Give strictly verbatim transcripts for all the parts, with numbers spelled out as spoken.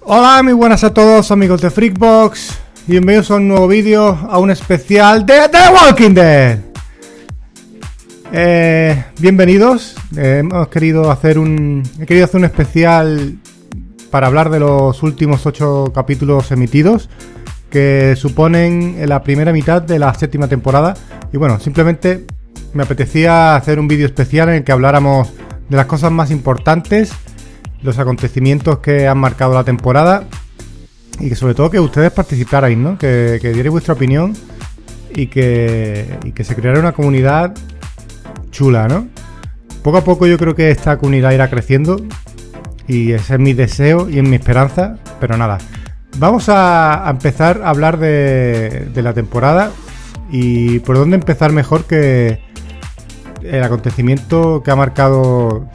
Hola, muy buenas a todos amigos de Freakbox. Bienvenidos a un nuevo vídeo, a un especial de The Walking Dead. Eh, bienvenidos. Eh, hemos querido hacer un, he querido hacer un especial para hablar de los últimos ocho capítulos emitidos, que suponen la primera mitad de la séptima temporada. Y bueno, simplemente me apetecía hacer un vídeo especial en el que habláramos de las cosas más importantes, los acontecimientos que han marcado la temporada y que sobre todo que ustedes participarais, ¿no? Que, que dierais vuestra opinión y que, y que se creara una comunidad chula, ¿no? Poco a poco yo creo que esta comunidad irá creciendo y ese es mi deseo y es mi esperanza, pero nada. Vamos a, a empezar a hablar de, de la temporada y por dónde empezar mejor que el acontecimiento que ha marcado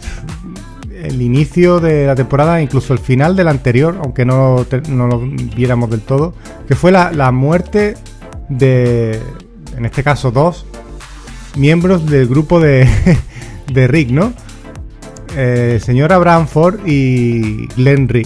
el inicio de la temporada, incluso el final de la anterior, aunque no, te, no lo viéramos del todo, que fue la, la muerte de, en este caso, dos miembros del grupo de, de Rick, ¿no? Eh, el señor Abraham Ford y Glenn Rick.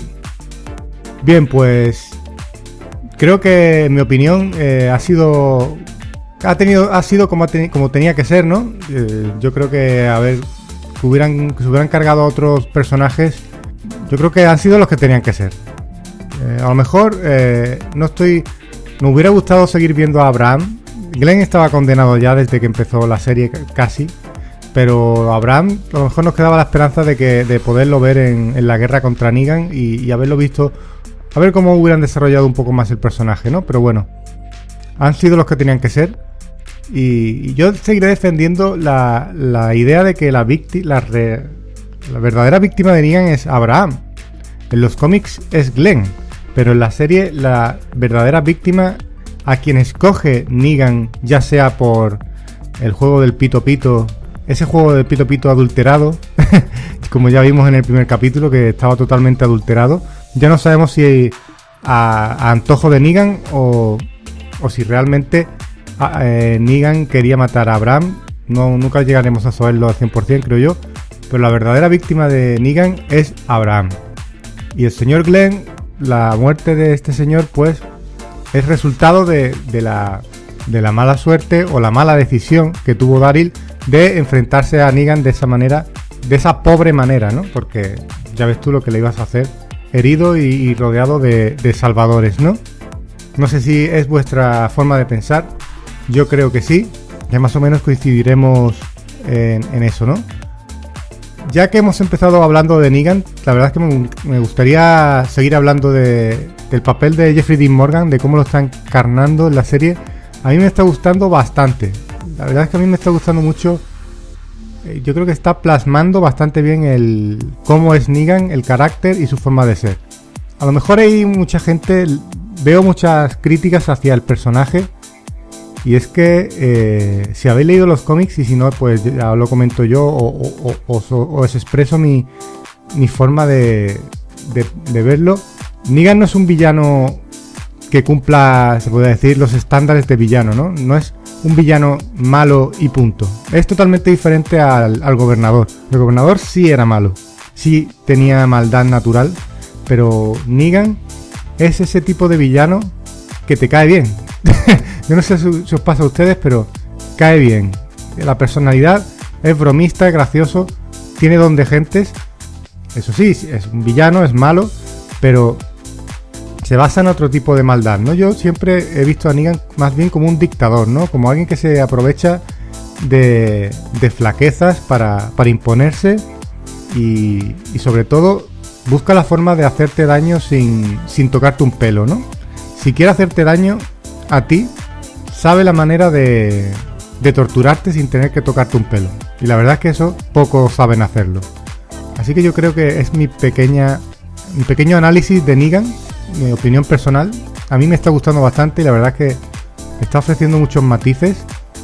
Bien, pues creo que en mi opinión eh, ha sido ha tenido ha sido como, ten, como tenía que ser, ¿no? Eh, yo creo que a ver que hubieran que se hubieran cargado a otros personajes, yo creo que han sido los que tenían que ser. Eh, a lo mejor eh, no estoy me hubiera gustado seguir viendo a Abraham. Glenn estaba condenado ya desde que empezó la serie casi, pero Abraham a lo mejor nos quedaba la esperanza de que de poderlo ver en, en la guerra contra Negan y, y haberlo visto, a ver cómo hubieran desarrollado un poco más el personaje, ¿no? Pero bueno, han sido los que tenían que ser. Y, y yo seguiré defendiendo la, la idea de que la, victi, la, re, la verdadera víctima de Negan es Abraham. En los cómics es Glenn, pero en la serie la verdadera víctima, a quien escoge Negan, ya sea por el juego del Pito Pito, ese juego del Pito Pito adulterado, como ya vimos en el primer capítulo, que estaba totalmente adulterado. Ya no sabemos si a, a antojo de Negan o, o si realmente a, eh, Negan quería matar a Abraham. No, nunca llegaremos a saberlo al cien por ciento, creo yo. Pero la verdadera víctima de Negan es Abraham. Y el señor Glenn, la muerte de este señor, pues es resultado de, de, la, de la mala suerte o la mala decisión que tuvo Daryl de enfrentarse a Negan de esa manera, de esa pobre manera, ¿no? Porque ya ves tú lo que le ibas a hacer, herido y, y rodeado de, de salvadores, ¿no? No sé si es vuestra forma de pensar. Yo creo que sí, ya más o menos coincidiremos en, en eso, ¿no? Ya que hemos empezado hablando de Negan, la verdad es que me, me gustaría seguir hablando de, del papel de Jeffrey Dean Morgan, de cómo lo están encarnando en la serie. A mí me está gustando bastante. La verdad es que a mí me está gustando mucho. Yo creo que está plasmando bastante bien el cómo es Negan, el carácter y su forma de ser. A lo mejor hay mucha gente, veo muchas críticas hacia el personaje. Y es que eh, si habéis leído los cómics y si no, pues ya lo comento yo o, o, o, o, o os expreso mi, mi forma de, de, de verlo. Negan no es un villano que cumpla, se puede decir, los estándares de villano, ¿no? No es un villano malo y punto. Es totalmente diferente al, al gobernador. El gobernador sí era malo, sí tenía maldad natural, pero Negan es ese tipo de villano que te cae bien. Yo no sé si os pasa a ustedes, pero cae bien. La personalidad es bromista, es gracioso, tiene don de gentes. Eso sí, es un villano, es malo, pero se basa en otro tipo de maldad, ¿no? Yo siempre he visto a Negan más bien como un dictador, ¿no? Como alguien que se aprovecha de, de flaquezas para, para imponerse y, y sobre todo busca la forma de hacerte daño sin, sin tocarte un pelo, ¿no? Si quiere hacerte daño a ti, sabe la manera de, de torturarte sin tener que tocarte un pelo. Y la verdad es que eso pocos saben hacerlo. Así que yo creo que es mi pequeña mi pequeño análisis de Negan, mi opinión personal. A mí me está gustando bastante y la verdad es que me está ofreciendo muchos matices.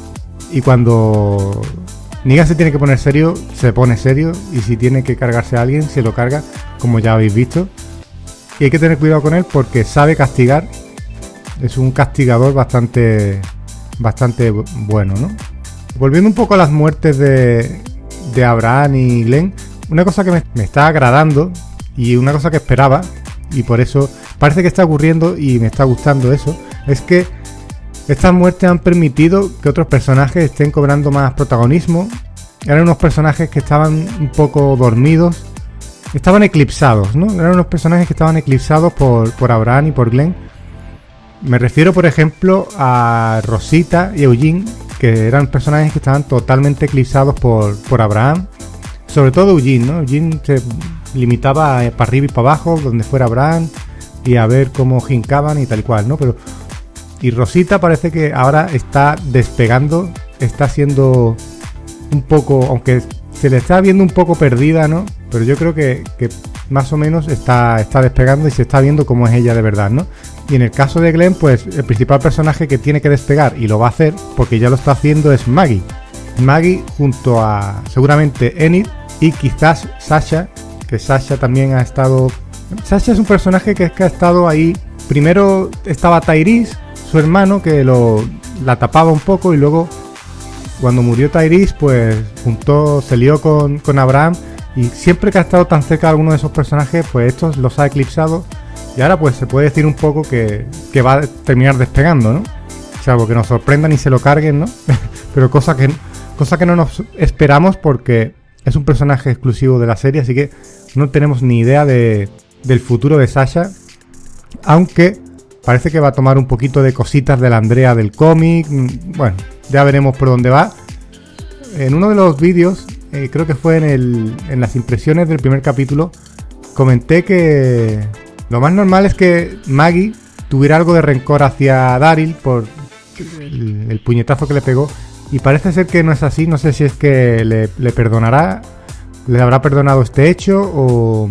Y cuando Negan se tiene que poner serio, se pone serio. Y si tiene que cargarse a alguien, se lo carga, como ya habéis visto. Y hay que tener cuidado con él porque sabe castigar. Es un castigador bastante bastante bueno, ¿no? Volviendo un poco a las muertes de, de Abraham y Glenn, una cosa que me, me está agradando y una cosa que esperaba y por eso parece que está ocurriendo, y me está gustando eso, es que estas muertes han permitido que otros personajes estén cobrando más protagonismo. Eran unos personajes que estaban un poco dormidos, estaban eclipsados, ¿no? Eran unos personajes que estaban eclipsados por, por Abraham y por Glenn. Me refiero, por ejemplo, a Rosita y Eugene, que eran personajes que estaban totalmente eclipsados por, por Abraham. Sobre todo Eugene, ¿no? Eugene se limitaba a, para arriba y para abajo, donde fuera Abraham, y a ver cómo jincaban y tal y cual, ¿no? Pero, y Rosita parece que ahora está despegando, está siendo un poco, aunque se le está viendo un poco perdida, ¿no? Pero yo creo que, que más o menos está, está despegando y se está viendo cómo es ella de verdad, ¿no? Y en el caso de Glenn, pues el principal personaje que tiene que despegar, y lo va a hacer porque ya lo está haciendo, es Maggie. Maggie junto a seguramente Enid y quizás Sasha, que Sasha también ha estado... Sasha es un personaje que, es que ha estado ahí. Primero estaba Tyrese, su hermano, que lo la tapaba un poco, y luego cuando murió Tyrese, pues juntó, se lió con, con Abraham, y siempre que ha estado tan cerca de alguno de esos personajes, pues estos los ha eclipsado, y ahora pues se puede decir un poco que, que va a terminar despegando, ¿no? Salvo que nos sorprendan y se lo carguen, ¿no? Pero cosa que, cosa que no nos esperamos, porque es un personaje exclusivo de la serie, así que no tenemos ni idea de, del futuro de Sasha, aunque parece que va a tomar un poquito de cositas de la Andrea del cómic. Bueno, ya veremos por dónde va. En uno de los vídeos, eh, creo que fue en, el, en las impresiones del primer capítulo, comenté que lo más normal es que Maggie tuviera algo de rencor hacia Daryl por el, el puñetazo que le pegó, y parece ser que no es así. No sé si es que le, le perdonará, le habrá perdonado este hecho o,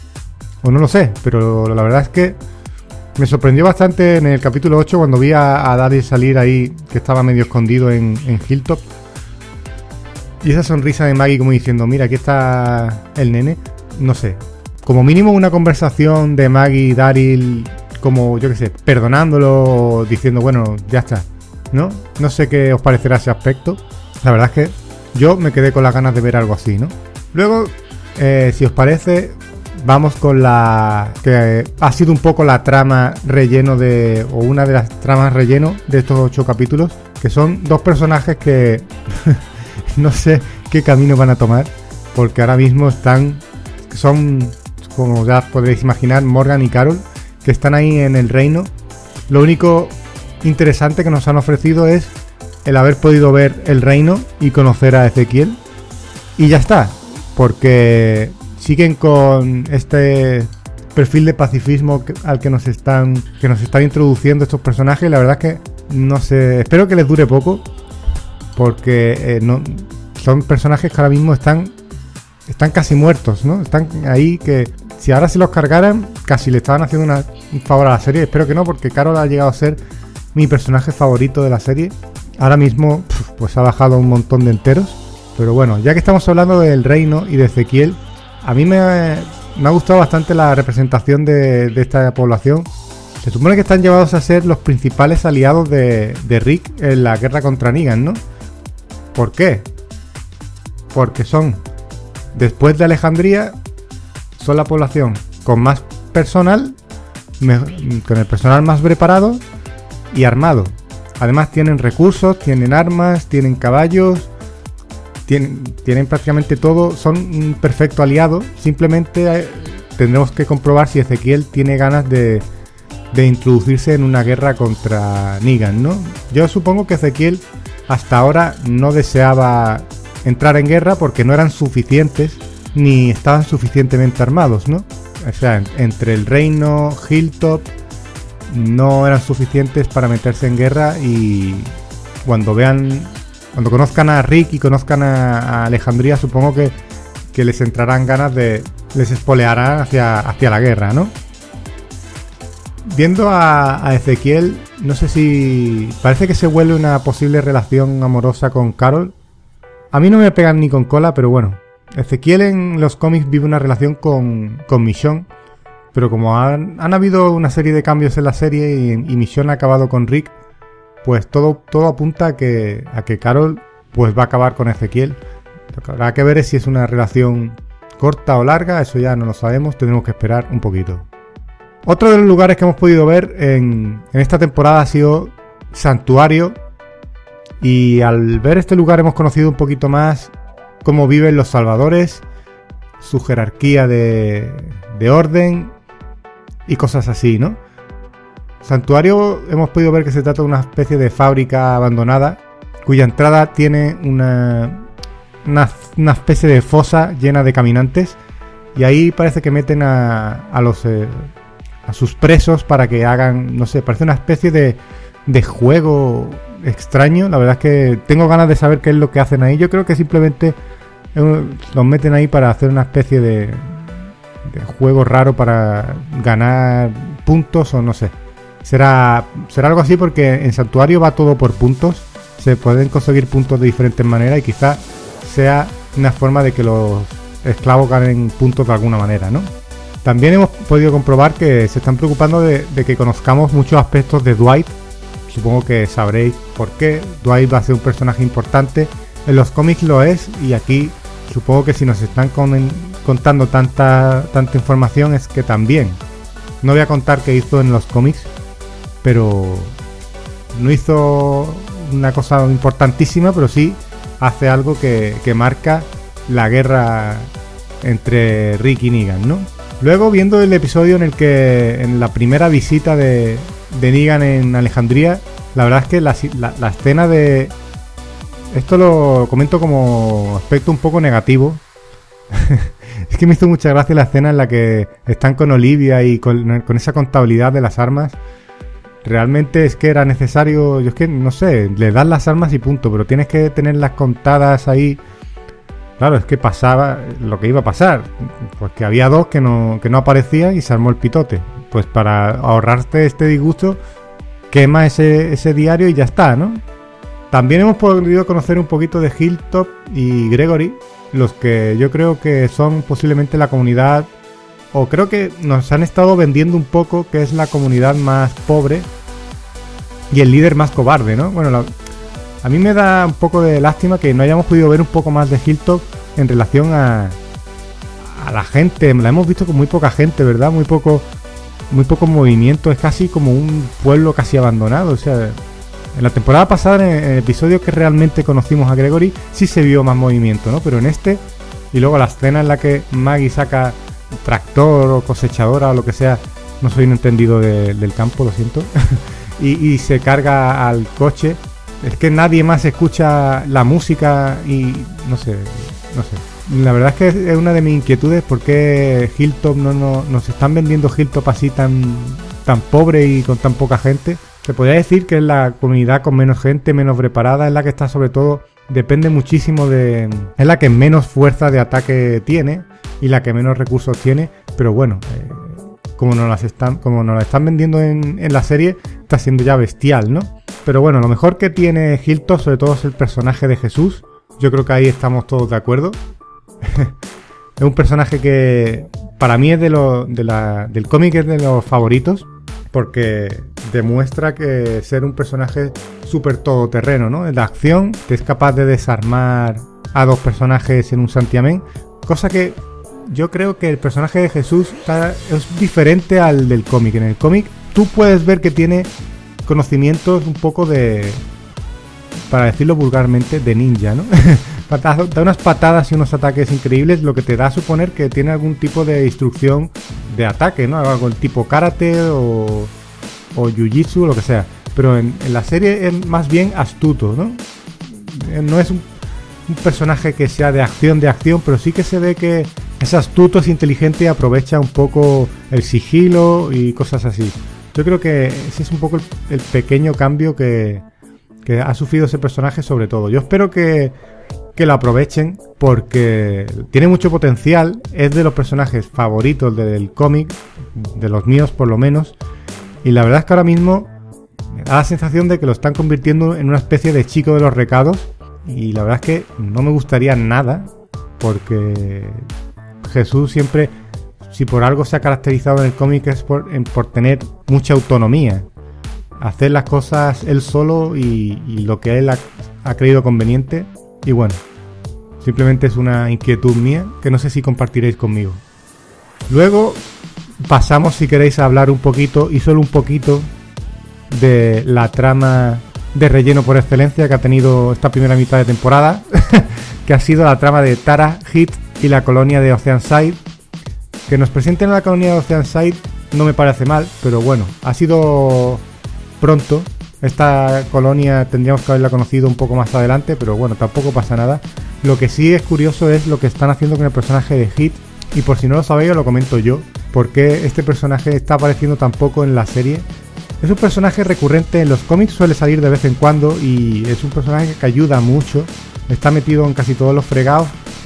o no lo sé, pero la verdad es que me sorprendió bastante en el capítulo ocho cuando vi a, a Daryl salir ahí, que estaba medio escondido en, en Hilltop, y esa sonrisa de Maggie como diciendo, mira, aquí está el nene. No sé, como mínimo una conversación de Maggie y Daryl, como yo que sé, perdonándolo, diciendo, bueno, ya está, ¿no? No sé qué os parecerá ese aspecto. La verdad es que yo me quedé con las ganas de ver algo así, ¿no? Luego, eh, si os parece, vamos con la que ha sido un poco la trama relleno de, o una de las tramas relleno de estos ocho capítulos, que son dos personajes que no sé qué camino van a tomar, porque ahora mismo están, son, como ya podréis imaginar, Morgan y Carol, que están ahí en el reino. Lo único interesante que nos han ofrecido es el haber podido ver el reino y conocer a Ezequiel, y ya está, porque siguen con este perfil de pacifismo que, al que nos están que nos están introduciendo estos personajes. La verdad es que no sé, espero que les dure poco, porque eh, no son personajes que ahora mismo están están casi muertos, ¿no? Están ahí que si ahora se los cargaran casi le estaban haciendo una, un favor a la serie. Espero que no, porque Carol ha llegado a ser mi personaje favorito de la serie. Ahora mismo pues ha bajado un montón de enteros, pero bueno, ya que estamos hablando del reino y de Ezequiel, a mí me, me ha gustado bastante la representación de, de esta población. Se supone que están llevados a ser los principales aliados de, de Rick en la guerra contra Negan, ¿no? ¿Por qué? Porque son, después de Alejandría, son la población con más personal, me, con el personal más preparado y armado. Además tienen recursos, tienen armas, tienen caballos, tienen, tienen prácticamente todo, son un perfecto aliado. Simplemente eh, tendremos que comprobar si Ezequiel tiene ganas de, de introducirse en una guerra contra Negan, ¿no? Yo supongo que Ezequiel hasta ahora no deseaba entrar en guerra porque no eran suficientes ni estaban suficientemente armados, ¿no? O sea, entre el reino, Hilltop, no eran suficientes para meterse en guerra, y cuando vean, cuando conozcan a Rick y conozcan a, a Alejandría, supongo que, que les entrarán ganas de, les espolearán hacia, hacia la guerra, ¿no? Viendo a, a Ezequiel, no sé si parece que se huele una posible relación amorosa con Carol. A mí no me pegan ni con cola, pero bueno, Ezequiel en los cómics vive una relación con, con Michonne, pero como han, han habido una serie de cambios en la serie y, y Michonne ha acabado con Rick, pues todo, todo apunta a que, a que Carol pues va a acabar con Ezequiel. Lo que habrá que ver es si es una relación corta o larga, eso ya no lo sabemos, tendremos que esperar un poquito. Otro de los lugares que hemos podido ver en, en esta temporada ha sido Santuario. Y al ver este lugar hemos conocido un poquito más cómo viven los salvadores, su jerarquía de, de orden y cosas así, ¿no? Santuario hemos podido ver que se trata de una especie de fábrica abandonada cuya entrada tiene una, una, una especie de fosa llena de caminantes y ahí parece que meten a, a los eh, a sus presos para que hagan, no sé, parece una especie de, de juego extraño. La verdad es que tengo ganas de saber qué es lo que hacen ahí. Yo creo que simplemente eh, los meten ahí para hacer una especie de, de juego raro para ganar puntos o no sé. Será, será algo así porque en Santuario va todo por puntos. Se pueden conseguir puntos de diferentes maneras y quizás sea una forma de que los esclavos ganen puntos de alguna manera, ¿no? También hemos podido comprobar que se están preocupando de, de que conozcamos muchos aspectos de Dwight. Supongo que sabréis por qué. Dwight va a ser un personaje importante. En los cómics lo es y aquí supongo que si nos están con, contando tanta, tanta información es que también. No voy a contar qué hizo en los cómics, pero no hizo una cosa importantísima, pero sí hace algo que, que marca la guerra entre Rick y Negan, ¿no? Luego, viendo el episodio en el que en la primera visita de, de Negan en Alejandría, la verdad es que la, la, la escena de... Esto lo comento como aspecto un poco negativo. Es que me hizo mucha gracia la escena en la que están con Olivia y con, con esa contabilidad de las armas. Realmente es que era necesario, yo es que no sé, le das las armas y punto, pero tienes que tenerlas contadas ahí. Claro, es que pasaba lo que iba a pasar, porque había dos que no, que no aparecían y se armó el pitote. Pues para ahorrarte este disgusto, quema ese, ese diario y ya está, ¿no? También hemos podido conocer un poquito de Hilltop y Gregory, los que yo creo que son posiblemente la comunidad, o creo que nos han estado vendiendo un poco que es la comunidad más pobre y el líder más cobarde, ¿no? Bueno, la, a mí me da un poco de lástima que no hayamos podido ver un poco más de Hilltop en relación a, a la gente. La hemos visto con muy poca gente, ¿verdad? Muy poco, muy poco movimiento. Es casi como un pueblo casi abandonado. O sea, en la temporada pasada, en el episodio que realmente conocimos a Gregory, sí se vio más movimiento, ¿no? Pero en este, y luego la escena en la que Maggie saca tractor o cosechadora o lo que sea, no soy un entendido de, del campo, lo siento, y, y se carga al coche. Es que nadie más escucha la música y no sé, no sé. La verdad es que es una de mis inquietudes, porque Hilltop no, no nos están vendiendo Hilltop así tan, tan pobre y con tan poca gente. Se podría decir que es la comunidad con menos gente, menos preparada, es la que está sobre todo, depende muchísimo de... es la que menos fuerza de ataque tiene y la que menos recursos tiene, pero bueno, eh, como nos las están, como nos la están vendiendo en, en la serie, está siendo ya bestial, ¿no? Pero bueno, lo mejor que tiene Hilltop sobre todo es el personaje de Jesús. Yo creo que ahí estamos todos de acuerdo. Es un personaje que para mí es de lo, de la, del cómic es de los favoritos, porque demuestra que ser un personaje súper todoterreno, ¿no? En la acción te es capaz de desarmar a dos personajes en un santiamén, cosa que yo creo que el personaje de Jesús está, es diferente al del cómic. En el cómic tú puedes ver que tiene conocimientos un poco de, para decirlo vulgarmente, de ninja, ¿no? Da unas patadas y unos ataques increíbles, lo que te da a suponer que tiene algún tipo de instrucción de ataque, ¿no? Algo tipo karate o, o jiu-jitsu, lo que sea. Pero en, en la serie es más bien astuto, ¿no? No es un, un personaje que sea de acción, de acción, pero sí que se ve que es astuto, es inteligente y aprovecha un poco el sigilo y cosas así. Yo creo que ese es un poco el, el pequeño cambio que, que ha sufrido ese personaje sobre todo. Yo espero que, que lo aprovechen porque tiene mucho potencial. Es de los personajes favoritos del cómic, de los míos por lo menos. Y la verdad es que ahora mismo me da la sensación de que lo están convirtiendo en una especie de chico de los recados. Y la verdad es que no me gustaría nada, porque Jesús siempre... si por algo se ha caracterizado en el cómic es por, en, por tener mucha autonomía, hacer las cosas él solo y, y lo que él ha, ha creído conveniente. Y bueno, simplemente es una inquietud mía que no sé si compartiréis conmigo. Luego, pasamos, si queréis, a hablar un poquito, y solo un poquito, de la trama de relleno por excelencia que ha tenido esta primera mitad de temporada, que ha sido la trama de Tara, Hit y la colonia de Oceanside. Que nos presenten la colonia de Oceanside no me parece mal, pero bueno, ha sido pronto. Esta colonia tendríamos que haberla conocido un poco más adelante, pero bueno, tampoco pasa nada. Lo que sí es curioso es lo que están haciendo con el personaje de Hit, y por si no lo sabéis os lo comento yo, porque este personaje está apareciendo tan poco en la serie. Es un personaje recurrente en los cómics, suele salir de vez en cuando y es un personaje que ayuda mucho, está metido en casi todos los fregados.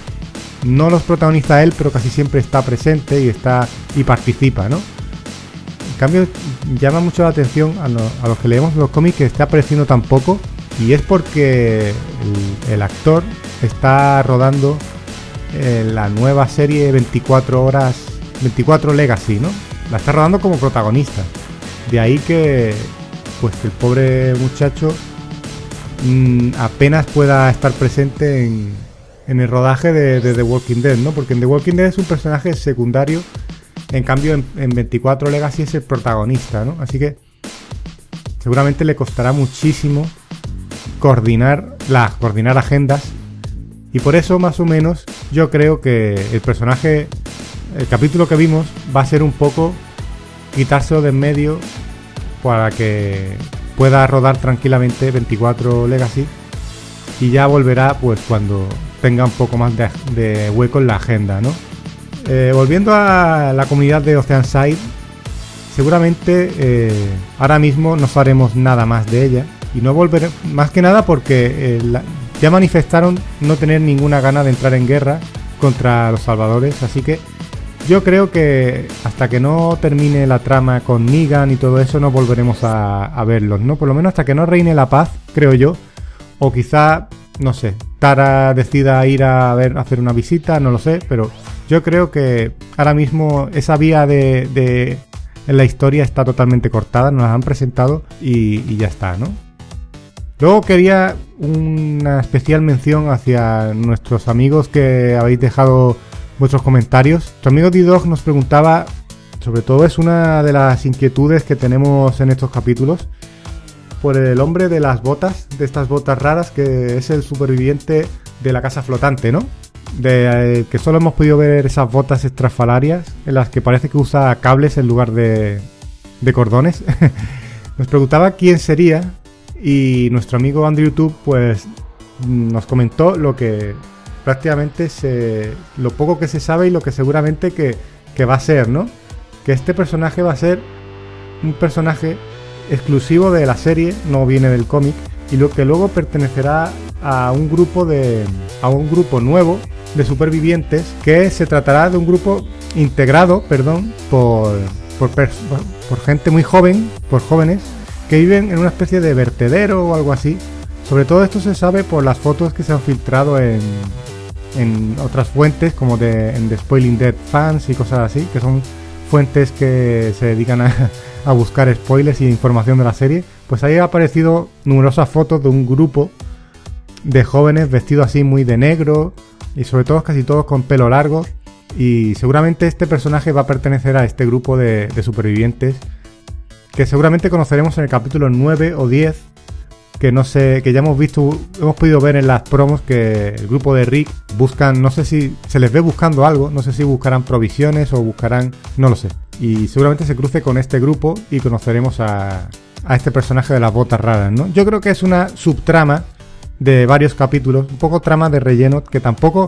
No los protagoniza él, pero casi siempre está presente y está y participa, ¿no? En cambio, llama mucho la atención a, no, a los que leemos los cómics que esté apareciendo tan poco, y es porque el, el actor está rodando eh, la nueva serie veinticuatro horas, veinticuatro Legacy, ¿no? La está rodando como protagonista. De ahí que, pues, que el pobre muchacho mmm, apenas pueda estar presente en, en el rodaje de, de The Walking Dead, ¿no? Porque en The Walking Dead es un personaje secundario. En cambio, en, en veinticuatro Legacy es el protagonista, ¿no? Así que seguramente le costará muchísimo coordinar las coordinar agendas. Y por eso, más o menos, yo creo que el personaje, el capítulo que vimos, va a ser un poco quitárselo de en medio para que pueda rodar tranquilamente veinticuatro Legacy. Y ya volverá, pues, cuando tenga un poco más de, de hueco en la agenda, ¿no? Eh, volviendo a la comunidad de Oceanside, seguramente eh, ahora mismo no haremos nada más de ella, y no volveré, más que nada porque eh, la, ya manifestaron no tener ninguna gana de entrar en guerra contra los salvadores, así que yo creo que hasta que no termine la trama con Negan y todo eso no volveremos a, a verlos, ¿no? Por lo menos hasta que no reine la paz, creo yo, o quizá, no sé, Tara decida ir a ver, a hacer una visita, no lo sé, pero yo creo que ahora mismo esa vía de, de en la historia está totalmente cortada, nos la han presentado y, y ya está, ¿no? Luego quería una especial mención hacia nuestros amigos que habéis dejado vuestros comentarios. Nuestro amigo D-Dog nos preguntaba, sobre todo es una de las inquietudes que tenemos en estos capítulos, por el hombre de las botas, de estas botas raras, que es el superviviente de la casa flotante, ¿no? De eh, que solo hemos podido ver esas botas estrafalarias en las que parece que usa cables en lugar de, de cordones. Nos preguntaba quién sería, y nuestro amigo Andrew YouTube pues nos comentó lo que prácticamente se, lo poco que se sabe y lo que seguramente que, que va a ser, ¿no? Que este personaje va a ser un personaje exclusivo de la serie, no viene del cómic, y lo que luego pertenecerá a un grupo de a un grupo nuevo de supervivientes, que se tratará de un grupo integrado, perdón, por por, por gente muy joven, por jóvenes que viven en una especie de vertedero o algo así. Sobre todo esto se sabe por las fotos que se han filtrado en en otras fuentes, como de en The Spoiling Dead Fans y cosas así, que son fuentes que se dedican a, a buscar spoilers y información de la serie. Pues ahí ha aparecido numerosas fotos de un grupo de jóvenes vestidos así muy de negro, y sobre todo casi todos con pelo largo, y seguramente este personaje va a pertenecer a este grupo de, de supervivientes que seguramente conoceremos en el capítulo nueve o diez, que no sé, que ya hemos visto, hemos podido ver en las promos que el grupo de Rick buscan, no sé si se les ve buscando algo, no sé si buscarán provisiones o buscarán, no lo sé, y seguramente se cruce con este grupo y conoceremos a, a este personaje de las botas raras, ¿no? Yo creo que es una subtrama de varios capítulos, un poco trama de relleno, que tampoco,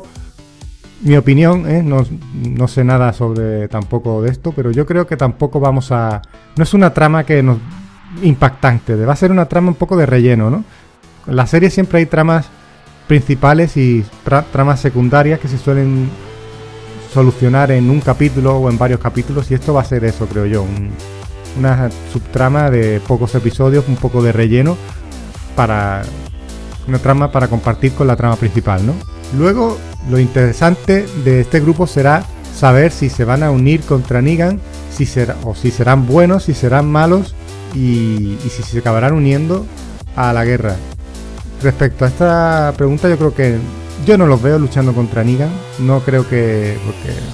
mi opinión, ¿eh? no, no sé nada sobre tampoco de esto, pero yo creo que tampoco vamos a, no es una trama que nos impactante, va a ser una trama un poco de relleno, ¿no? En la serie siempre hay tramas principales y tra tramas secundarias que se suelen solucionar en un capítulo o en varios capítulos, y esto va a ser eso, creo yo, un, una subtrama de pocos episodios, un poco de relleno, para una trama para compartir con la trama principal, ¿no? Luego, lo interesante de este grupo será saber si se van a unir contra Negan, si será, o si serán buenos, si serán malos, y, y si se acabarán uniendo a la guerra. Respecto a esta pregunta, yo creo que yo no los veo luchando contra Negan, no creo que, porque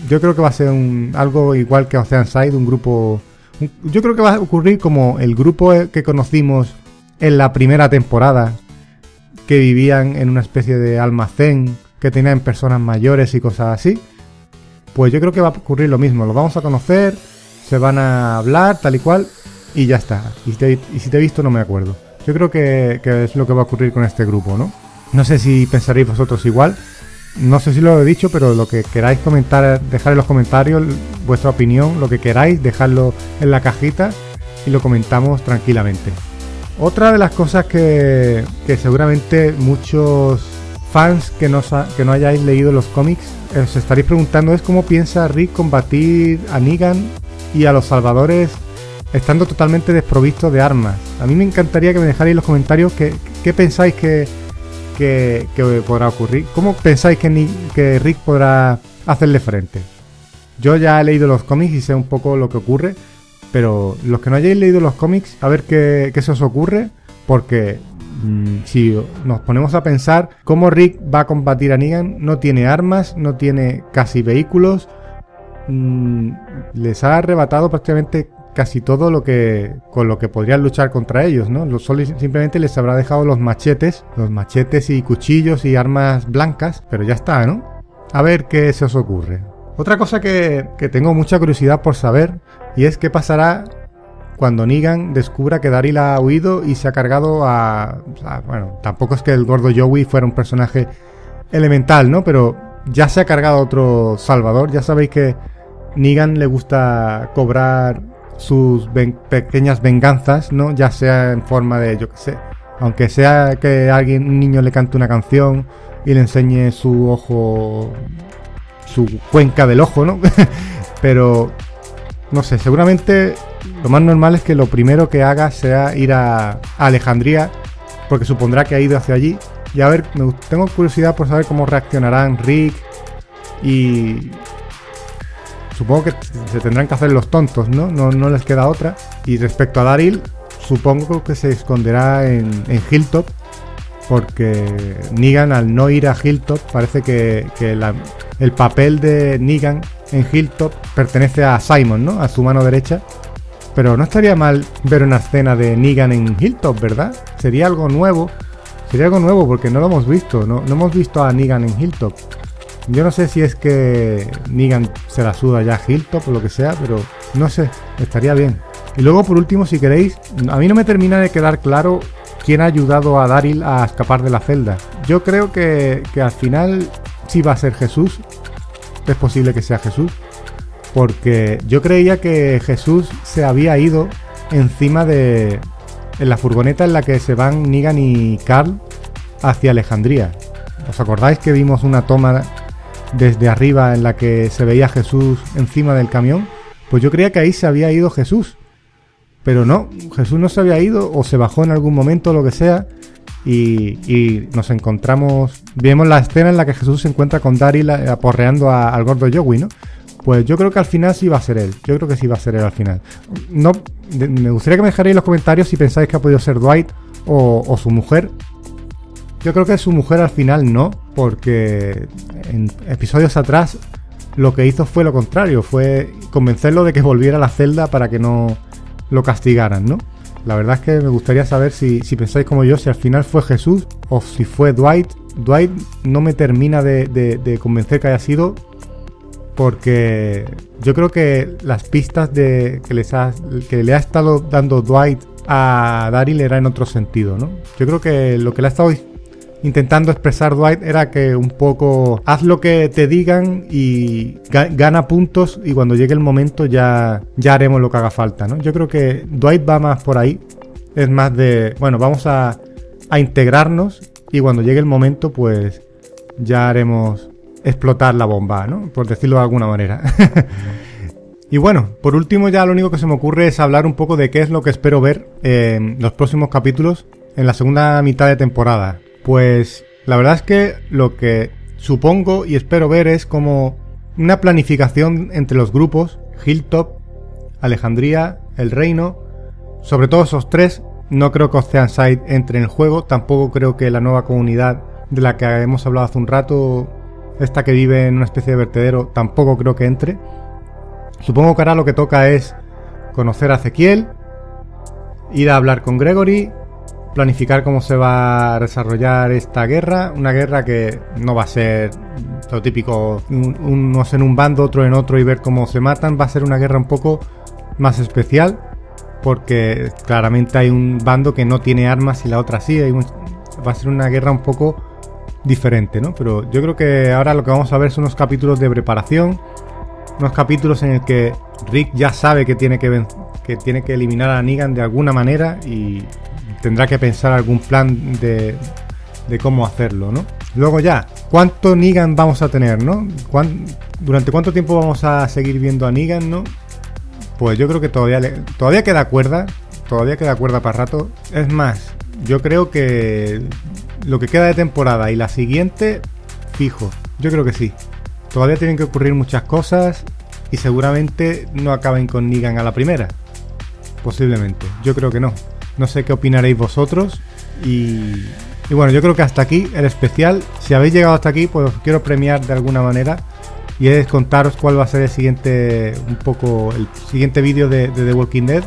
yo creo que va a ser un, algo igual que Oceanside, un grupo... Un, yo creo que va a ocurrir como el grupo que conocimos en la primera temporada, que vivían en una especie de almacén, que tenían personas mayores y cosas así. Pues yo creo que va a ocurrir lo mismo. Los vamos a conocer, se van a hablar, tal y cual, y ya está. Y, te, y si te he visto no me acuerdo. Yo creo que, que es lo que va a ocurrir con este grupo, ¿no? No sé si pensaréis vosotros igual. No sé si lo he dicho, pero lo que queráis comentar, dejar en los comentarios vuestra opinión, lo que queráis, dejadlo en la cajita y lo comentamos tranquilamente. Otra de las cosas que, que seguramente muchos fans que no, que no hayáis leído los cómics os estaréis preguntando es cómo piensa Rick combatir a Negan y a los salvadores estando totalmente desprovistos de armas. A mí me encantaría que me dejarais en los comentarios qué, qué pensáis que, que, que podrá ocurrir. ¿Cómo pensáis que, ni, que Rick podrá hacerle frente? Yo ya he leído los cómics y sé un poco lo que ocurre, pero los que no hayáis leído los cómics, a ver qué, qué se os ocurre, porque mmm, si nos ponemos a pensar cómo Rick va a combatir a Negan, no tiene armas, no tiene casi vehículos, mmm, les ha arrebatado prácticamente casi todo lo que con lo que podrían luchar contra ellos, ¿no? Los solo simplemente les habrá dejado los machetes, los machetes y cuchillos y armas blancas, pero ya está, ¿no? A ver qué se os ocurre. Otra cosa que, que tengo mucha curiosidad por saber, y es qué pasará cuando Negan descubra que Daryl ha huido y se ha cargado a... a bueno, tampoco es que el gordo Joey fuera un personaje elemental, ¿no? Pero ya se ha cargado a otro salvador. Ya sabéis que Negan le gusta cobrar sus ven- pequeñas venganzas, ¿no? Ya sea en forma de, yo qué sé, aunque sea que alguien, un niño le cante una canción y le enseñe su ojo, su cuenca del ojo, ¿no? Pero no sé, seguramente lo más normal es que lo primero que haga sea ir a, a Alejandría, porque supondrá que ha ido hacia allí. Y a ver, me, tengo curiosidad por saber cómo reaccionarán Rick y... Supongo que se tendrán que hacer los tontos, ¿no? No, no les queda otra. Y respecto a Daryl, supongo que se esconderá en, en Hilltop, porque Negan, al no ir a Hilltop, parece que, que la, el papel de Negan en Hilltop pertenece a Simon, ¿no? A su mano derecha. Pero no estaría mal ver una escena de Negan en Hilltop, ¿verdad? Sería algo nuevo. Sería algo nuevo porque no lo hemos visto. No, no hemos visto a Negan en Hilltop. Yo no sé si es que Negan se la suda ya a Hilltop o lo que sea, pero no sé, estaría bien. Y luego, por último, si queréis, a mí no me termina de quedar claro quién ha ayudado a Daryl a escapar de la celda. Yo creo que, que al final sí va a ser Jesús. Es posible que sea Jesús, porque yo creía que Jesús se había ido encima de... en la furgoneta en la que se van Negan y Carl hacia Alejandría. ¿Os acordáis que vimos una toma desde arriba en la que se veía a Jesús encima del camión? Pues yo creía que ahí se había ido Jesús, pero no, Jesús no se había ido, o se bajó en algún momento, lo que sea, y, y nos encontramos, vemos la escena en la que Jesús se encuentra con Daryl aporreando a, al gordo Joey, ¿no? Pues yo creo que al final sí va a ser él, yo creo que sí va a ser él al final. No, de, me gustaría que me dejarais en los comentarios si pensáis que ha podido ser Dwight o, o su mujer. Yo creo que su mujer al final no, porque en episodios atrás lo que hizo fue lo contrario, fue convencerlo de que volviera a la celda para que no lo castigaran, ¿no? La verdad es que me gustaría saber si, si pensáis como yo, si al final fue Jesús o si fue Dwight. Dwight no me termina de, de, de convencer que haya sido, porque yo creo que las pistas de que, les ha, que le ha estado dando Dwight a Daryl era en otro sentido, ¿no? Yo creo que lo que le ha estado intentando expresar Dwight era que un poco haz lo que te digan y ga- gana puntos, y cuando llegue el momento ya, ya haremos lo que haga falta, ¿no? Yo creo que Dwight va más por ahí, es más de, bueno, vamos a, a integrarnos y cuando llegue el momento pues ya haremos explotar la bomba, ¿no? Por decirlo de alguna manera. Y bueno, por último ya lo único que se me ocurre es hablar un poco de qué es lo que espero ver en los próximos capítulos en la segunda mitad de temporada. Pues la verdad es que lo que supongo y espero ver es como una planificación entre los grupos, Hilltop, Alejandría, El Reino, sobre todo esos tres. No creo que Oceanside entre en el juego, tampoco creo que la nueva comunidad de la que hemos hablado hace un rato esta que vive en una especie de vertedero, tampoco creo que entre. Supongo que ahora lo que toca es conocer a Ezequiel, ir a hablar con Gregory, planificar cómo se va a desarrollar esta guerra. Una guerra que no va a ser lo típico, unos en un bando, otro en otro y ver cómo se matan. Va a ser una guerra un poco más especial, porque claramente hay un bando que no tiene armas y la otra sí. Hay un, va a ser una guerra un poco diferente, ¿no? Pero yo creo que ahora lo que vamos a ver son unos capítulos de preparación, unos capítulos en el que Rick ya sabe que tiene que, ven que tiene que eliminar a Negan de alguna manera y tendrá que pensar algún plan de, de cómo hacerlo, ¿no? Luego ya, ¿cuánto Negan vamos a tener, no? ¿Cuán, ¿Durante cuánto tiempo vamos a seguir viendo a Negan, no? Pues yo creo que todavía, le, todavía queda cuerda, todavía queda cuerda para rato. Es más, yo creo que lo que queda de temporada y la siguiente, fijo, yo creo que sí. Todavía tienen que ocurrir muchas cosas y seguramente no acaben con Negan a la primera. Posiblemente, yo creo que no. No sé qué opinaréis vosotros. Y, y bueno, yo creo que hasta aquí el especial. Si habéis llegado hasta aquí, pues os quiero premiar de alguna manera. Y es contaros cuál va a ser el siguiente, un poco, el siguiente vídeo de, de The Walking Dead.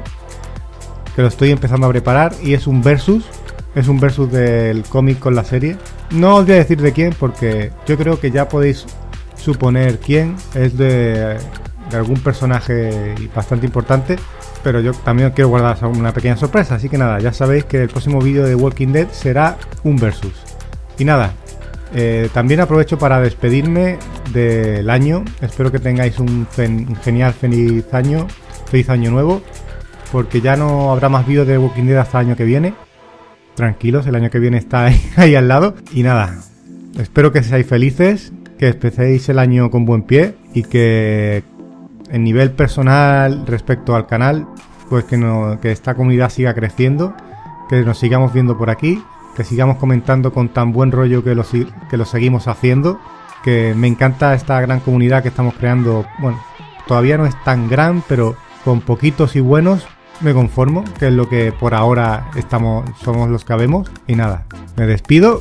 Que lo estoy empezando a preparar y es un versus. Es un versus del cómic con la serie. No os voy a decir de quién porque yo creo que ya podéis suponer quién. Es de, de algún personaje bastante importante. Pero yo también quiero guardar una pequeña sorpresa. Así que nada, ya sabéis que el próximo vídeo de The Walking Dead será un versus. Y nada, eh, también aprovecho para despedirme del año. Espero que tengáis un, fen, un genial feliz año. Feliz año nuevo. Porque ya no habrá más vídeos de The Walking Dead hasta el año que viene. Tranquilos, el año que viene está ahí, ahí al lado. Y nada, espero que seáis felices. Que empecéis el año con buen pie. Y que en nivel personal respecto al canal, pues que, no, que esta comunidad siga creciendo, que nos sigamos viendo por aquí, que sigamos comentando con tan buen rollo que lo, que lo seguimos haciendo, que me encanta esta gran comunidad que estamos creando. Bueno, todavía no es tan gran, pero con poquitos y buenos me conformo, que es lo que por ahora estamos, somos los que habemos. Y nada, me despido,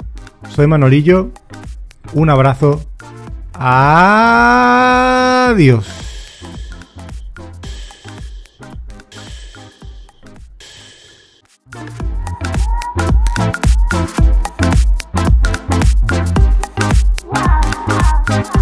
soy Manolillo, un abrazo, adiós. Wow.